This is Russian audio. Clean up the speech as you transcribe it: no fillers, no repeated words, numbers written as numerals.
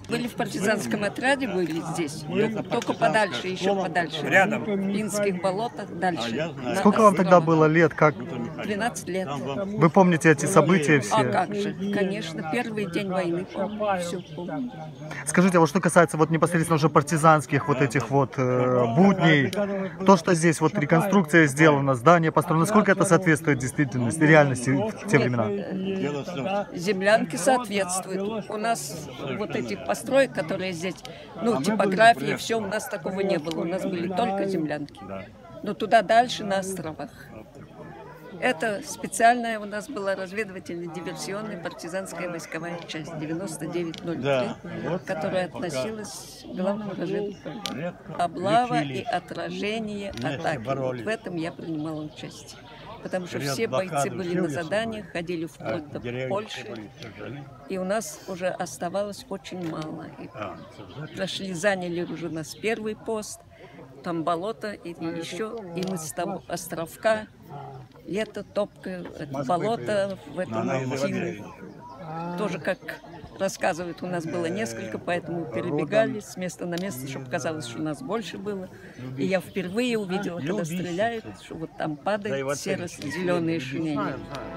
Были в партизанском отряде, были здесь, только подальше, еще подальше. Рядом. В Пинских болотах, дальше. Сколько вам тогда было лет? Как? 12 лет. Вы помните эти события А все? как же, конечно, первый день войны помню, все помню. Скажите, а вот что касается вот непосредственно уже партизанских вот этих вот будней, то, что здесь вот реконструкция сделана, здание построено, насколько это соответствует действительности, реальности в те времена? Землянки соответствуют. У нас вот этих построек, которые здесь, ну, типографии, все, у нас такого не было. У нас были только землянки. Но туда дальше, на островах. Это специальная у нас была разведывательно-диверсионная партизанская войсковая часть 9903, которая относилась к главному разведывательному. Облава и отражение атаки. Вот в этом я принимала участие. Потому что все бойцы были на заданиях, ходили вплоть до Польши, и у нас уже оставалось очень мало. И прошли, заняли уже у нас первый пост, там болото, и еще, и мы с того островка, лето, топка, болото в этом зиму. Тоже, как рассказывают, у нас было несколько, поэтому перебегали с места на место, чтобы казалось, что у нас больше было. И я впервые увидела, когда стреляют, что вот там падают серо-зеленые шинели.